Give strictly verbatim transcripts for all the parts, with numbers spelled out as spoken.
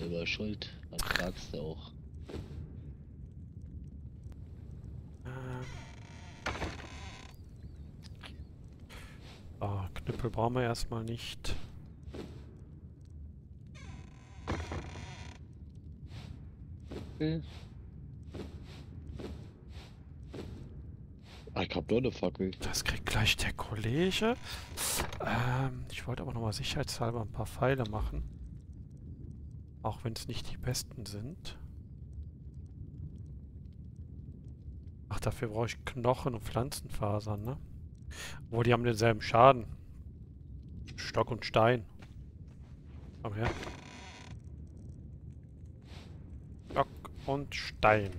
Selber schuld. Was sagst du auch? Ähm. Ah, Knüppel brauchen wir erstmal nicht. Okay. Ah, ich hab doch eine Fackel. Das kriegt gleich der Kollege. Ähm, ich wollte aber nochmal sicherheitshalber ein paar Pfeile machen. Auch wenn es nicht die besten sind. Ach, dafür brauche ich Knochen und Pflanzenfasern, ne? Obwohl, die haben denselben Schaden. Stock und Stein. Komm her. Stock und Stein.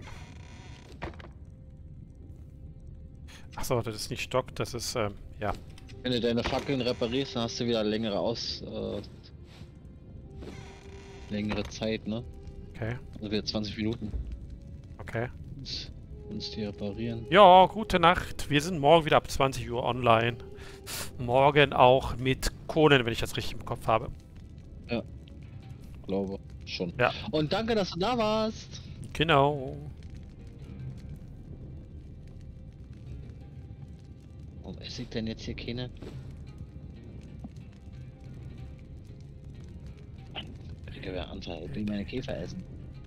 Achso, das ist nicht Stock, das ist, ähm, ja. Wenn du deine Fackeln reparierst, dann hast du wieder längere Aus... Äh, längere Zeit, ne? Okay, Also wieder zwanzig Minuten. okay. Uns die reparieren. Ja, gute Nacht. Wir sind morgen wieder ab zwanzig Uhr online. Morgen auch mit Conan, wenn ich das richtig im Kopf habe. Ja. Glaube schon. Ja. Und danke, dass du da warst. Genau. Warum esse ich denn jetzt hier keine? Ich will ja Anteil, ich will meine Käfer essen.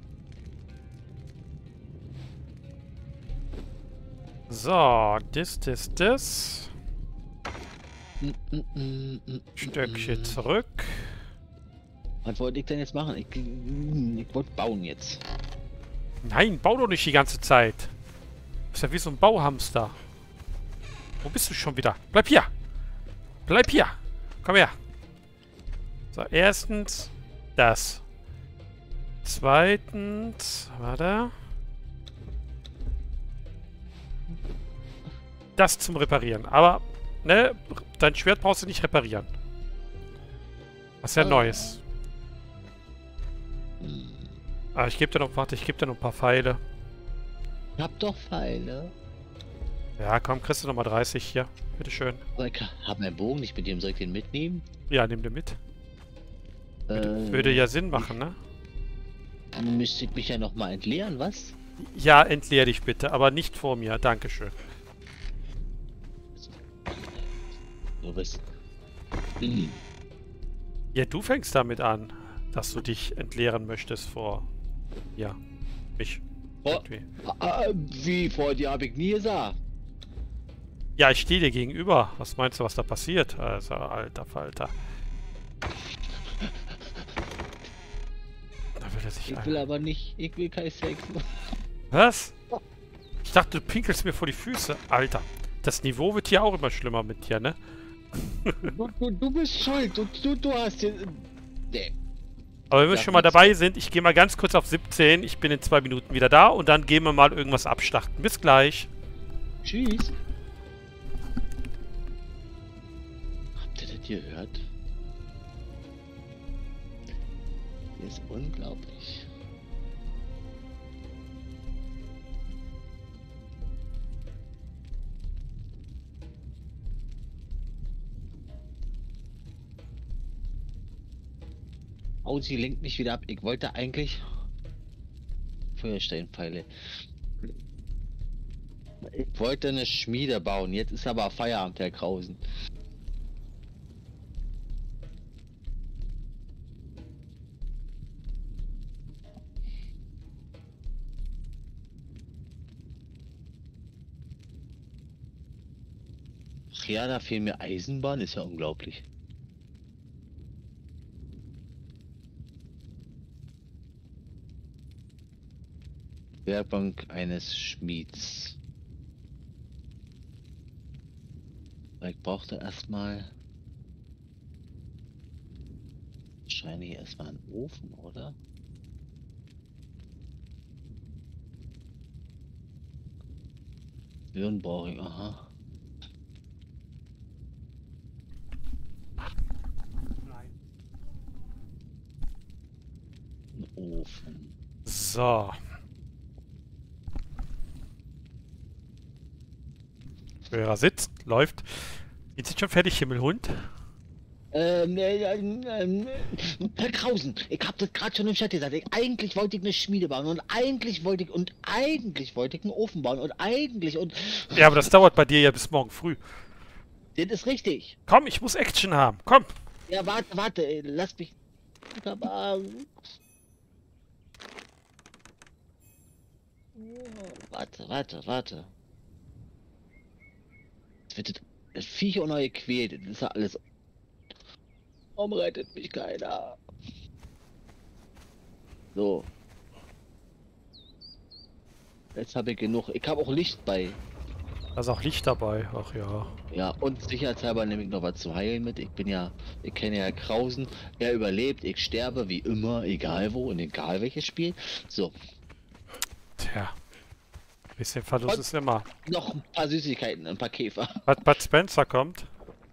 So, das, das, das. Mm, mm, mm, mm, Stöckchen mm. zurück. Was wollte ich denn jetzt machen? Ich, ich wollte bauen jetzt. Nein, bau doch nicht die ganze Zeit. Du bist ja wie so ein Bauhamster. Wo bist du schon wieder? Bleib hier. Bleib hier. Komm her. So, erstens das. Zweitens, warte. Das zum Reparieren. Aber, ne, dein Schwert brauchst du nicht reparieren. Was ist ja Ah. Neues. Ah, ich gebe dir noch, warte, ich gebe dir noch ein paar Pfeile. Ich hab doch Pfeile. Ja, komm, kriegst du nochmal dreißig hier. Bitteschön. Aber ich hab meinen Bogen nicht mit dem, soll ich den mitnehmen? Ja, nimm den mit. Würde, Äh, würde ja Sinn machen, ne? Dann müsste ich mich ja noch mal entleeren, was? Ja, entleer dich bitte, aber nicht vor mir. Dankeschön. Du bist... Hm. Ja, du fängst damit an, dass du dich entleeren möchtest vor... Ja, mich. Oh, Irgendwie. ah, wie vor dir hab ich nie gesagt. Ja, ich stehe dir gegenüber. Was meinst du, was da passiert? Also, alter Falter. Da will er sich Ich ein... will aber nicht, ich will kein Sex. Was? Ich dachte, du pinkelst mir vor die Füße. Alter, das Niveau wird hier auch immer schlimmer mit dir, ne? Du, du, du bist schuld, du, du, du hast hier... Nee. Aber wenn wir Ja, schon mal bitte. dabei sind, ich gehe mal ganz kurz auf siebzehn. Ich bin in zwei Minuten wieder da und dann gehen wir mal irgendwas abschlachten. Bis gleich. Tschüss. Habt ihr das gehört? Hier ist unglaublich. Oh, sie lenkt mich wieder ab. Ich wollte eigentlich Feuersteinpfeile. Ich wollte eine Schmiede bauen. Jetzt ist aber Feierabend, Herr Krausen. Ach ja, da fehlen mir Eisenbahn. Ist ja unglaublich. Werkbank eines Schmieds. Ich brauchte erstmal wahrscheinlich erstmal einen Ofen, oder? Birnen brauche ich, aha. Ein Ofen. So. Hörer sitzt, läuft. Jetzt ist schon fertig, Himmelhund. Ähm, äh, ähm, ähm, Herr Krausen, ich hab das gerade schon im Chat gesagt. Ich, eigentlich wollte ich eine Schmiede bauen und eigentlich wollte ich und eigentlich wollte ich einen Ofen bauen und eigentlich und. Ja, aber das dauert bei dir ja bis morgen früh. Das ist richtig. Komm, ich muss Action haben. Komm. Ja, warte, warte, ey, lass mich. Aber. Warte, warte, warte. Es wird das Viech auch noch gequält. Das ist ja alles. Warum rettet mich keiner? So. Jetzt habe ich genug. Ich habe auch Licht bei. Da ist auch Licht dabei. Ach ja. Ja, und sicherheitshalber nehme ich noch was zu heilen mit. Ich bin ja, ich kenne ja Herr Krausen. Er überlebt, ich sterbe wie immer, egal wo und egal welches Spiel. So. Tja. Bisschen Verlust Und ist immer. noch ein paar Süßigkeiten, ein paar Käfer. Was Bud Spencer kommt.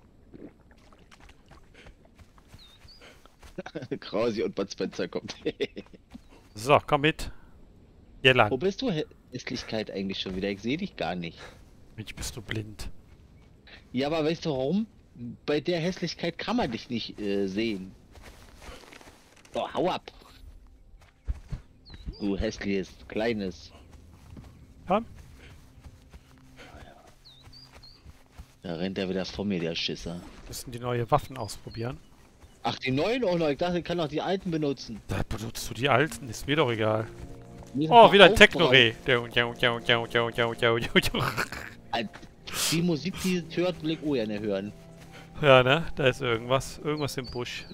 Krausi und Bud Spencer kommt. So, komm mit. Hier lang. Wo bist du, Hä- Hässlichkeit, eigentlich schon wieder? Ich sehe dich gar nicht. Mensch, bist du blind. Ja, aber weißt du warum? Bei der Hässlichkeit kann man dich nicht äh, sehen. Oh, hau ab! Du hässliches, kleines. Komm. Da rennt er wieder vor mir, der Schisser. Müssen die neue Waffen ausprobieren. Ach, die neuen auch noch. Ich dachte, ich kann auch die alten benutzen. Da benutzt du die alten, ist mir doch egal. Mir sind Oh, paar wieder ein Aufpreis- Techno-Reh. Al- Die Musik, die es hört, will ich auch gerne hören. Ja, ne? Da ist irgendwas. Irgendwas im Busch.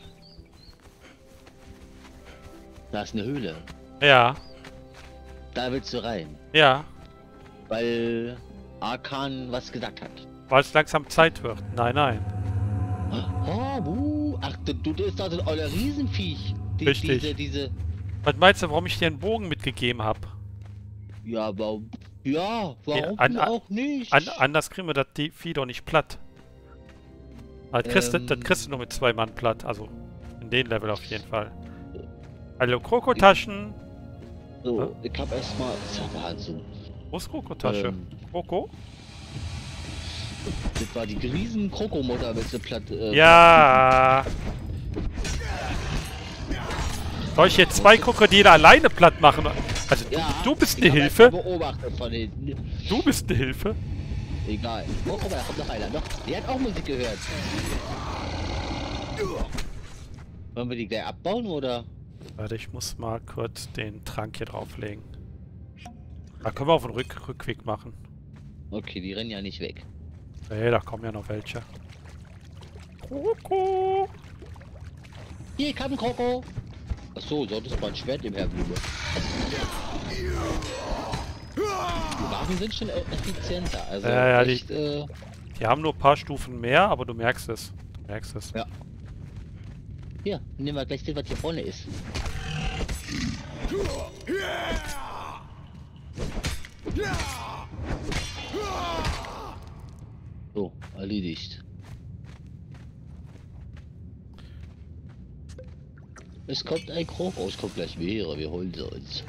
Da ist eine Höhle. Ja. Da willst du rein. Ja. Weil Arkan was gesagt hat. Weil es langsam Zeit wird. Nein, nein. Oh, buh. Ach, du, du das ist doch das olle Riesenviech. Die, Richtig. Diese, diese. Was meinst du, warum ich dir einen Bogen mitgegeben habe? Ja, aber. Ja, warum Ja, an- an- auch nicht? An anders kriegen wir das die Vieh doch nicht platt. Das kriegst, du, Ähm. das kriegst du nur mit zwei Mann platt. Also in den Level auf jeden Fall. Hallo Krokotaschen. So, ich hab erstmal. Das ist ja Wahnsinn. Wo ist Krokotasche? Ähm. Kroko? Das war die riesen Krokomutter, wenn sie platt. Äh, Ja. Soll ich jetzt zwei Krokodile alleine platt machen? Also du, Ja, du bist ich eine hab Hilfe. erst mal beobachtet von hinten. Du bist eine Hilfe. Egal. Oh, guck mal, da kommt noch einer. Doch, der hat auch Musik gehört. Wollen wir die gleich abbauen oder? Warte, ich muss mal kurz den Trank hier drauflegen. Da können wir auf den Rück Rückweg machen. Okay, die rennen ja nicht weg. Nee, da kommen ja noch welche. Kroko. Hier kam ein Kroko. Achso, solltest du mal ein Schwert im Herblume. Die Waffen sind schon e- effizienter. Also Ja, ja, die- echt, äh, Die haben nur ein paar Stufen mehr, aber du merkst es. Du merkst es. Ja. Hier, nehmen wir gleich den, was hier vorne ist. So, erledigt. Es kommt ein Kroko, es kommt gleich mehrere, wir holen sie uns.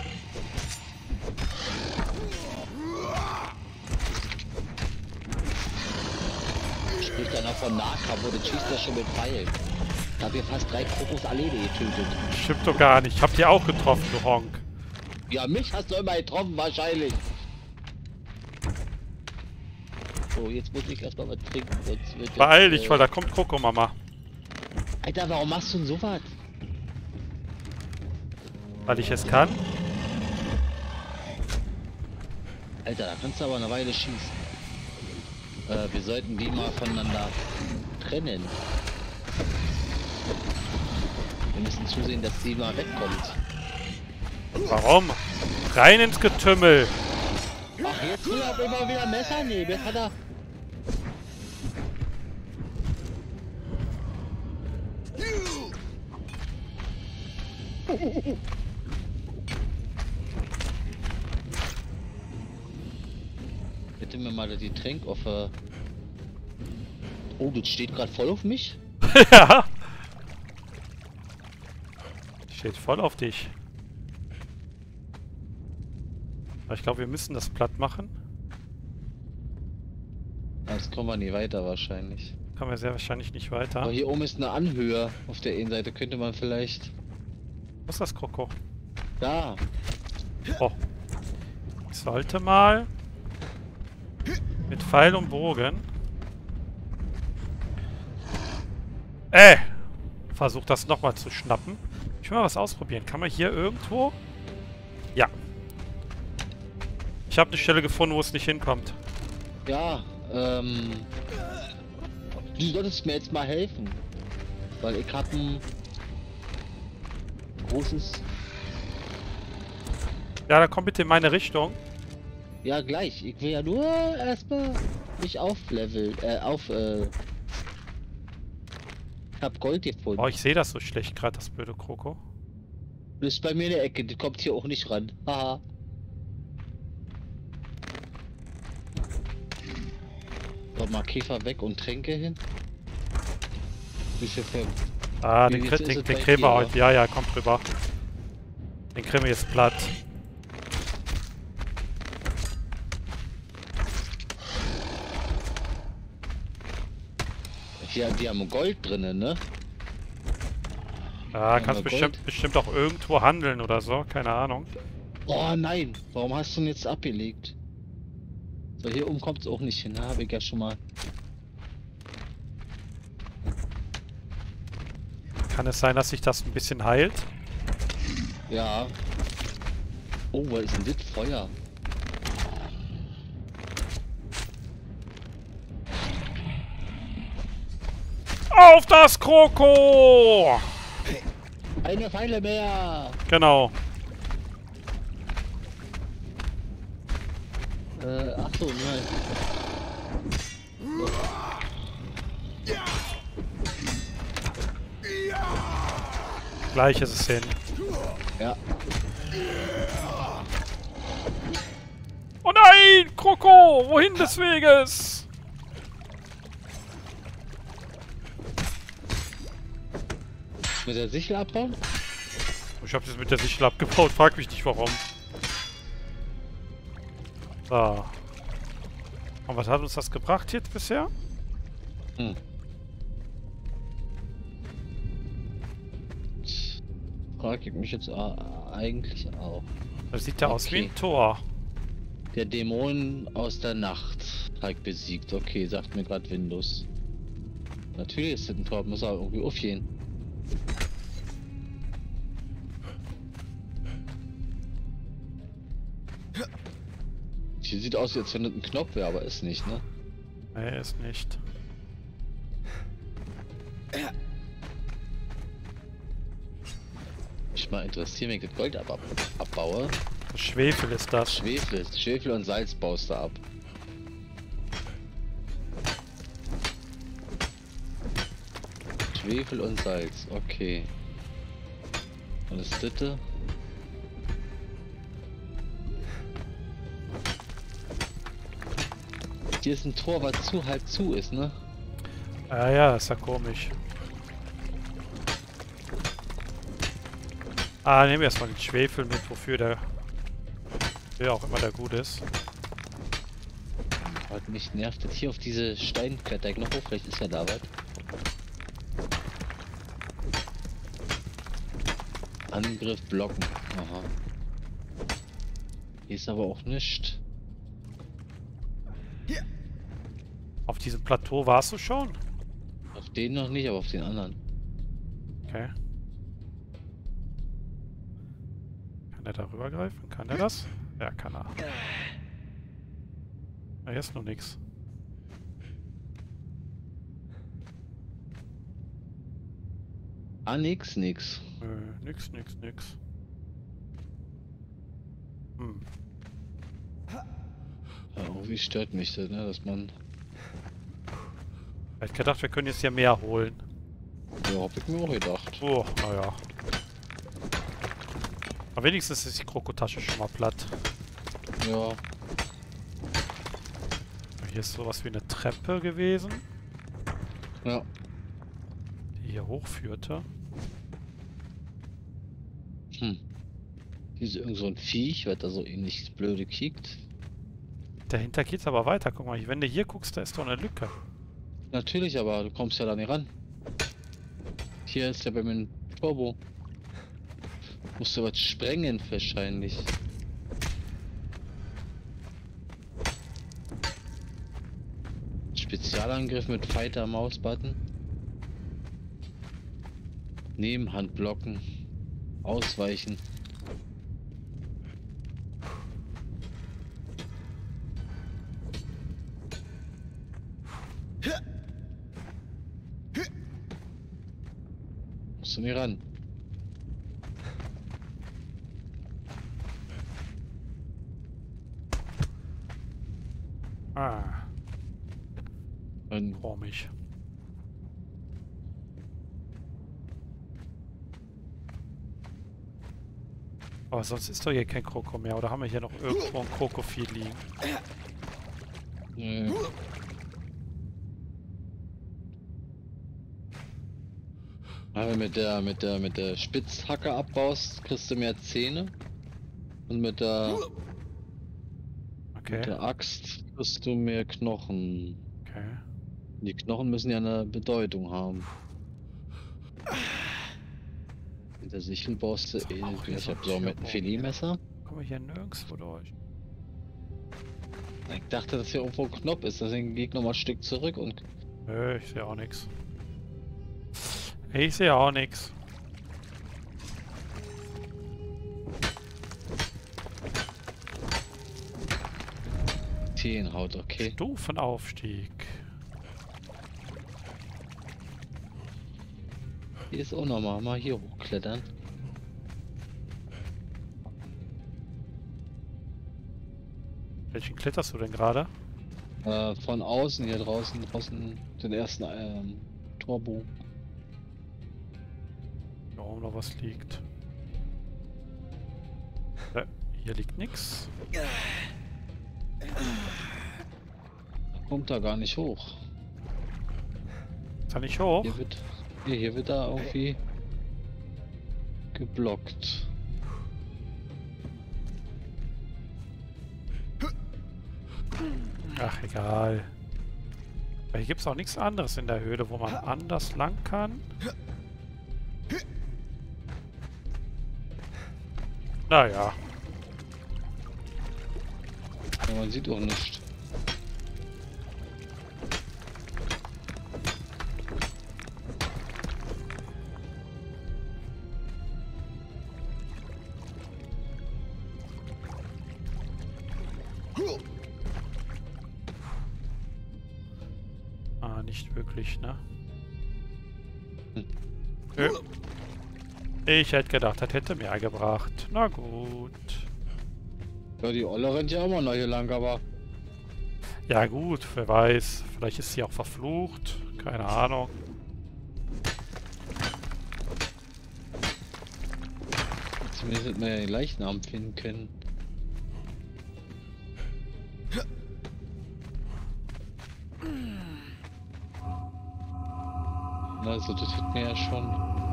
Spricht einer von Nahkampf und schießt er schon mit Pfeilen. Ich habe hier fast drei Krokos alleine getötet. Stimmt doch gar nicht. Ich hab die auch getroffen, du Honk. Ja, mich hast du immer getroffen, wahrscheinlich. So, jetzt muss ich erstmal was trinken. Sonst wird Beeil jetzt, dich, äh, weil da kommt Kroko, Mama. Alter, warum machst du denn sowas? Weil ich es kann. Alter, da kannst du aber eine Weile schießen. Äh, wir sollten die mal voneinander trennen. Wir müssen zusehen, dass die mal wegkommt. Warum? Rein ins Getümmel. Ach, jetzt will er immer wieder Messer nehmen. Jetzt hat er... Bitte mir mal die Tränk auf... Äh... Oh, das steht gerade voll auf mich. Ja. Steht voll auf dich. Aber ich glaube, wir müssen das platt machen. Sonst kommen wir nie weiter wahrscheinlich. Kommen wir sehr wahrscheinlich nicht weiter. Aber hier oben ist eine Anhöhe. Auf der Innenseite könnte man vielleicht... Was ist das, Kroko? Da. Oh. Ich sollte mal mit Pfeil und Bogen. Äh! Versuch das nochmal zu schnappen. Ich will mal was ausprobieren. Kann man hier irgendwo? Ja. Ich habe eine Stelle gefunden, wo es nicht hinkommt. Ja, ähm... Du solltest mir jetzt mal helfen. Weil ich hab ein großes... Ja, dann komm bitte in meine Richtung. Ja, gleich. Ich will ja nur erstmal mich aufleveln. Äh, auf, äh... Ich hab Gold gefunden. Oh, ich sehe das so schlecht gerade, das blöde Kroko. Das ist bei mir in der Ecke. Die kommt hier auch nicht ran. Haha. So, mal Käfer weg und Tränke hin. Wie viel für... Ah, Wie den, viel Kri- ist den, es den bei kriegen wir dir? heute. Ja, ja, kommt drüber. Den kriegen wir jetzt platt. Hier, die haben Gold drinnen, ne? Ja, Haben kannst wir bestimmt, Gold? bestimmt auch irgendwo handeln oder so. Keine Ahnung. Oh nein, warum hast du ihn jetzt abgelegt? So, hier oben kommt es auch nicht hin, ne? Habe ich ja schon mal. Kann es sein, dass sich das ein bisschen heilt? Ja. Oh, was ist denn das? Feuer. Auf das Kroko! Eine Pfeile mehr! Genau. Äh, ach so, nein. Gleich ist es hin. Ja. Oh nein! Kroko! Wohin des Weges? Mit der Sichel abbauen? Ich habe das mit der Sichel abgebaut. Frag mich nicht warum. So. Und was hat uns das gebracht jetzt bisher? Hm. Frag ich mich jetzt äh, eigentlich auch. Das sieht ja aus wie Okay. ein Tor. Der Dämon aus der Nacht hat besiegt. Okay, sagt mir gerade Windows. Natürlich ist das ein Tor, muss aber irgendwie aufgehen. Hier sieht aus, als wenn das ein Knopf wäre, aber ist nicht, ne? Nee, ist nicht. Mich mal interessieren, wenn ich das Gold ab ab abbaue. Schwefel ist das. Schwefel, Schwefel und Salz baust du ab. Schwefel und Salz, okay. Und das dritte? Hier ist ein Tor, was zu halb zu ist, ne? Ja, ja, ist ja komisch. Ah, nehmen wir erstmal den Schwefel mit, wofür der... Wer auch immer der gut ist. Was mich nervt, das hier auf diese Steinkletter noch hoch, vielleicht ist ja da was. Angriff blocken. Aha. Hier ist aber auch nichts. Auf diesem Plateau warst du schon? Auf den noch nicht, aber auf den anderen. Okay. Kann er da rübergreifen? Kann er das? Ja, kann er. Ja, hier ist noch nichts. Ah, nix, nix. Nö, nix, nix, nix. Hm. Ja, irgendwie stört mich das, ne, dass man... Ich hätte gedacht, wir können jetzt hier mehr holen. Ja, hab ich mir auch gedacht. Oh, naja. Aber wenigstens ist die Krokotasche schon mal platt. Ja. Hier ist sowas wie eine Treppe gewesen, Ja. die hier hochführte. Hm. Hier ist irgend so ein Viech, weil da so ähnlich blöde kickt. Dahinter geht's aber weiter. Guck mal, wenn du hier guckst, da ist doch eine Lücke. Natürlich, aber du kommst ja da nicht ran. Hier ist ja bei mir ein Turbo. Musst du was sprengen wahrscheinlich. Spezialangriff mit Fighter Mausbutton. Nebenhand blocken. Ausweichen. Musst du nicht ran. Ah, Und komisch. Aber sonst ist doch hier kein Kroko mehr. Oder haben wir hier noch irgendwo ein Krokovieh liegen? Nö. Aber mit der mit der mit der Spitzhacke abbaust, kriegst du mehr Zähne. Und mit der Okay. mit der Axt kriegst du mehr Knochen. Okay. Die Knochen müssen ja eine Bedeutung haben. Mit der Sichel baust du So, eh. auch hier Ich so hab ein so mit einem Türbogen. Filetmesser. Kommen wir hier nirgendwo durch. Ich dachte, dass hier irgendwo ein Knopf ist, deswegen gehe ich nochmal ein Stück zurück und. Nö, ich sehe auch nichts. Ich sehe auch nichts. Zehen-Haut, okay. Stufenaufstieg. Hier ist auch nochmal mal hier hochklettern. Welchen kletterst du denn gerade? Äh, von außen hier draußen, draußen den ersten ähm, Turbo. Da oben noch was liegt. Äh, hier liegt nichts. Kommt da gar nicht hoch. Ist er nicht hoch? Hier wird, hier, hier wird da irgendwie geblockt. Ach, egal. Aber hier gibt es auch nichts anderes in der Höhle, wo man anders lang kann. Naja. Ja, man sieht auch nicht. Ah, nicht wirklich, ne? Hm. Nö. Ich hätte gedacht, das hätte mehr gebracht. Na gut. Ja, die Olle rennt ja immer noch hier lang, aber Ja gut, wer weiß. Vielleicht ist sie auch verflucht. Keine Ahnung. zumindest hätte man ja den Leichnam finden können. Also das hätten wir ja schon.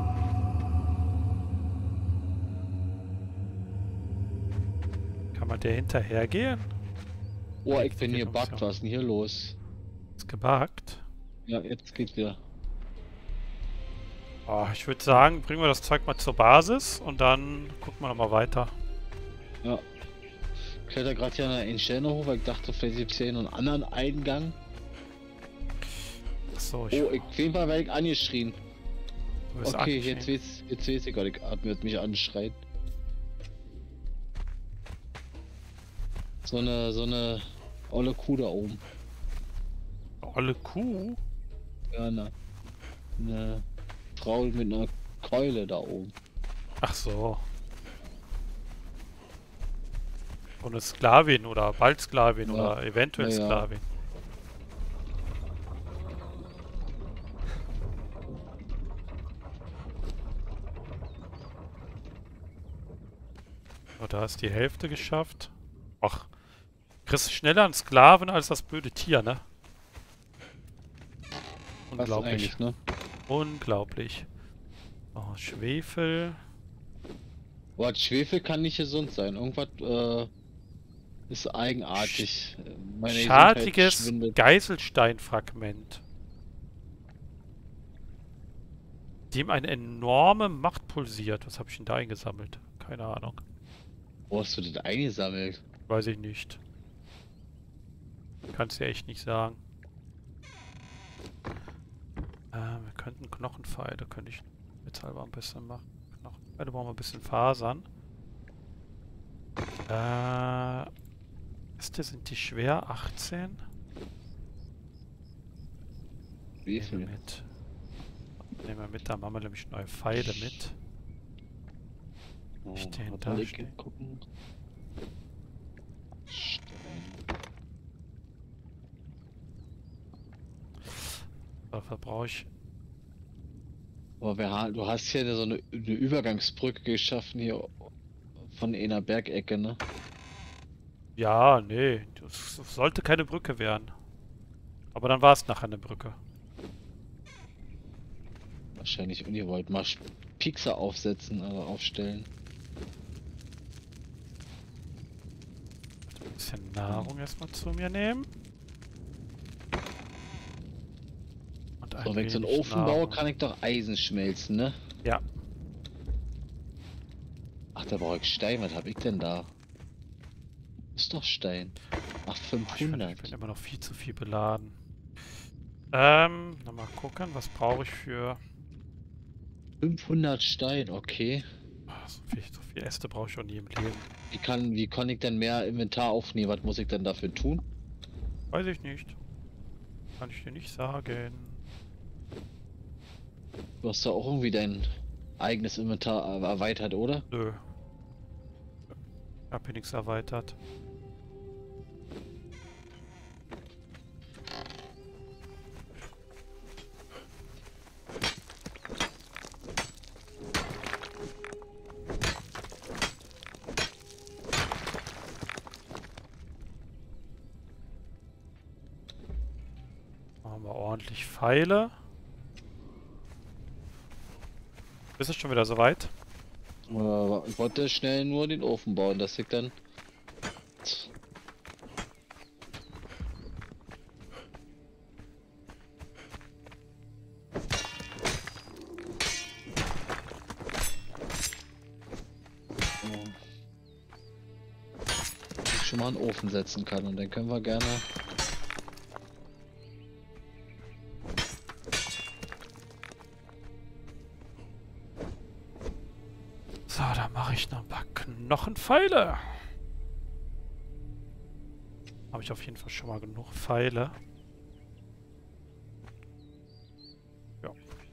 Kann man der hinterhergehen? Oh, ich bin hier buggt, was ist denn hier los? Ist gebuggt. Ja, jetzt geht's wieder. Oh, ich würde sagen, bringen wir das Zeug mal zur Basis und dann gucken wir nochmal weiter. Ja. Ich kletter gerade hier an einen Stelle hoch, weil ich dachte, vielleicht gibt es hier einen anderen Eingang. So, ich. Oh, ich, auf jeden Fall werde ich angeschrien. Du bist Okay, angeschrien. jetzt weiß, jetzt weiß ich gar nicht, atmet mich anschreit. So eine, so eine olle Kuh da oben. Olle Kuh? Ja, eine, eine Frau mit einer Keule da oben. Ach so. Und eine Sklavin oder bald Sklavin Ja. oder eventuell Ja, ja. Sklavin. Oh, da ist die Hälfte geschafft. Ach, kriegst du schneller einen Sklaven als das blöde Tier, ne? Was Unglaublich. eigentlich, ne? Unglaublich. Oh, Schwefel. Boah, Schwefel kann nicht gesund sein. Irgendwas äh, ist eigenartig. Meine Gesundheit Schartiges schwindet. Geißelsteinfragment. dem eine enorme Macht pulsiert. Was habe ich denn da eingesammelt? Keine Ahnung. Wo hast du das eingesammelt? Weiß ich nicht. Kannst dir echt nicht sagen. Äh, wir könnten Knochenpfeile, könnte ich jetzt halber ein bisschen machen. Knochenpfeile brauchen wir ein bisschen Fasern. Äh, Äste sind die schwer? achtzehn? Wie Nehmen wir viel? mit. Nehmen wir mit, da machen wir nämlich neue Pfeile mit. Oh, Stehen warte da, mal, ich stehen. gucken. Stein. Dafür brauche ich. Aber wir, ha- du hast hier so eine, eine Übergangsbrücke geschaffen hier von einer Bergecke, ne? Ja, nee, das sollte keine Brücke werden. Aber dann war es nachher eine Brücke. Wahrscheinlich ungewollt. Mal Sch- Piekser aufsetzen, also aufstellen. Ein bisschen Nahrung erstmal zu mir nehmen. Und ein So, wenn ich so einen wenig Ofen baue, Nahrung. kann ich doch Eisen schmelzen, ne? Ja, Ach, da brauche ich Stein. Was habe ich denn da? Ist doch Stein. Ach, oh, ich, bin, ich fünfhundert. bin immer noch viel zu viel beladen. Ähm, na mal gucken, was brauche ich für... fünfhundert Stein, okay. Ah, so viel, so viel Äste brauche ich auch nie im Leben. Wie kann, wie kann ich denn mehr Inventar aufnehmen? Was muss ich denn dafür tun? Weiß ich nicht. Kann ich dir nicht sagen. Du hast da auch irgendwie dein eigenes Inventar er- erweitert, oder? Nö. Ich hab hier nichts erweitert. Machen wir ordentlich Pfeile. Ist es schon wieder soweit? Oder ich wollte schnell nur den Ofen bauen, dass ich dann... ich schon mal einen Ofen setzen kann und dann können wir gerne... So, dann mache ich noch ein paar Knochenpfeile. Habe ich auf jeden Fall schon mal genug Pfeile. Ja.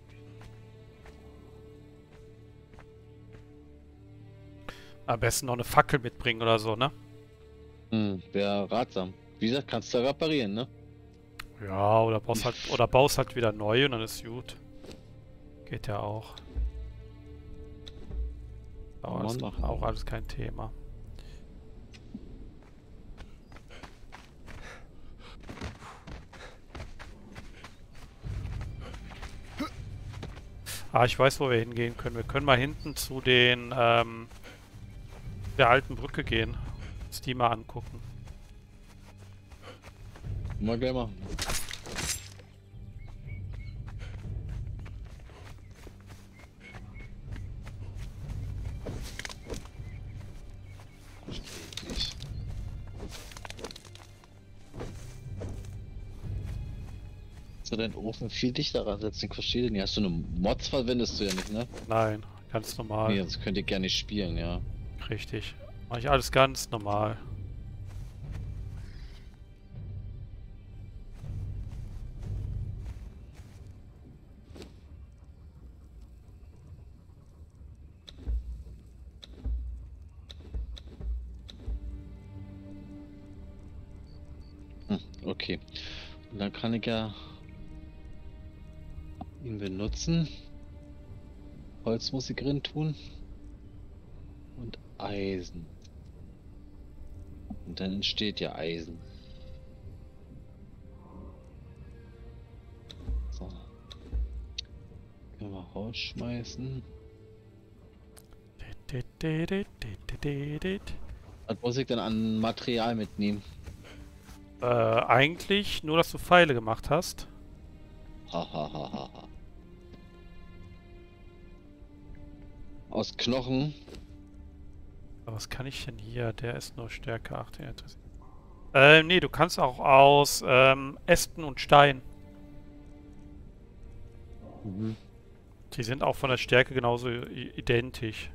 Am besten noch eine Fackel mitbringen oder so, ne? Hm, wäre ratsam. Wie gesagt, kannst du reparieren, ne? Ja, oder baust halt, oder baust halt wieder neu und dann ist gut. Geht ja auch. Kann Auch man alles, machen. auch alles kein Thema. Ah, ich weiß, wo wir hingehen können. Wir können mal hinten zu den, ähm, der alten Brücke gehen. Uns die mal angucken. Mal gleich machen. Verstehe nicht. So, deinen Ofen viel dichter ransetzen, ich verstehe den nicht. Hast du eine Mods, verwendest du ja nicht, ne? Nein, ganz normal. Nee, sonst könnt ihr gerne spielen, ja. Richtig. Mache ich alles ganz normal. Hm, okay. Und dann kann ich ja ihn benutzen. Holz muss ich drin tun. Und Eisen. Und dann entsteht ja Eisen. So. Können wir rausschmeißen. Dit, dit, dit, dit, dit, dit. Was muss ich dann an Material mitnehmen? Äh, eigentlich nur, dass du Pfeile gemacht hast. Hahaha. Aus Knochen. Aber was kann ich denn hier? Der ist nur Stärke acht. Ja, das- äh, nee, du kannst auch aus ähm, Ästen und Stein. Mhm. Die sind auch von der Stärke genauso i- identisch.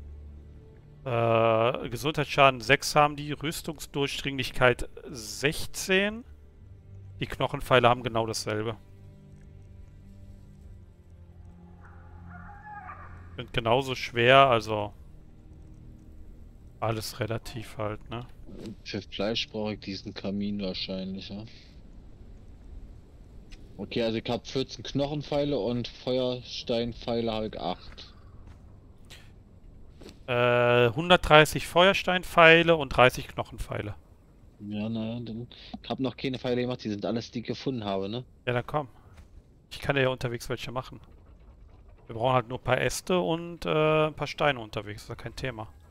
Äh, Gesundheitsschaden sechs haben die, Rüstungsdurchdringlichkeit sechzehn. Die Knochenpfeile haben genau dasselbe. Sind genauso schwer, also alles relativ halt, ne? Für Fleisch brauche ich diesen Kamin wahrscheinlich, ja. Okay, also ich habe vierzehn Knochenpfeile und Feuersteinpfeile habe ich acht. Äh, hundertdreißig Feuersteinpfeile und dreißig Knochenpfeile. Ja, naja, dann. Ich habe noch keine Pfeile gemacht, die sind alles, die ich gefunden habe, ne? Ja, dann komm. Ich kann ja unterwegs welche machen. Wir brauchen halt nur ein paar Äste und äh, ein paar Steine unterwegs, das ist ja kein Thema.